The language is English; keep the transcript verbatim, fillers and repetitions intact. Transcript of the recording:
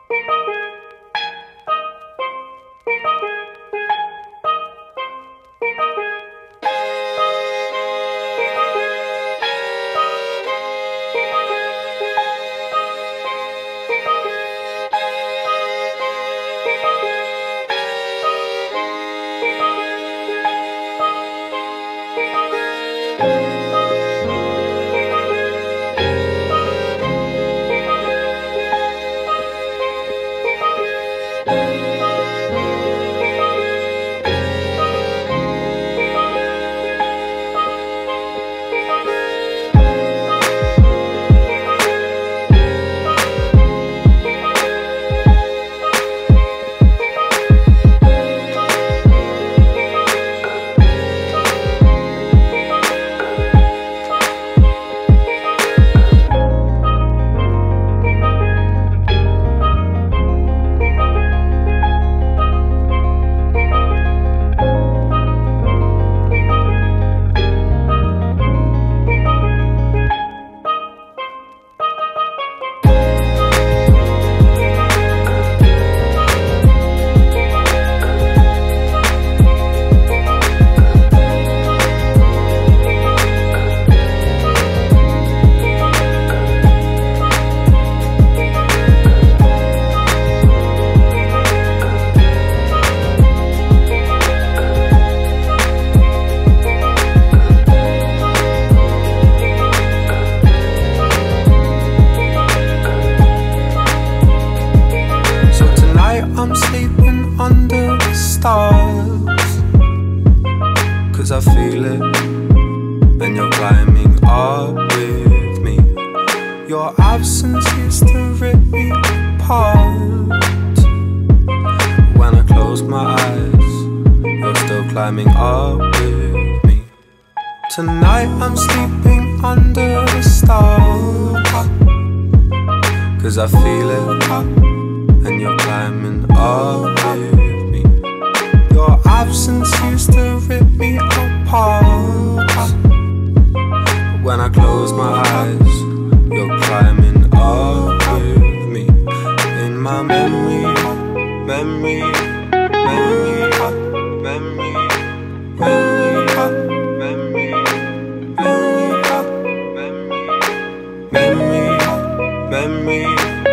I'm sleeping under the stars, 'cause I feel it, and you're climbing up with me. Your absence used to rip me apart. When I close my eyes, you're still climbing up with me. Tonight I'm sleeping under the stars, 'cause I feel it, and you're climbing up with me. Your absence used to rip me apart. When I close my eyes, you're climbing up with me. In my memory, memory, memory, memory, memory, memory, memory, memory, memory, memory.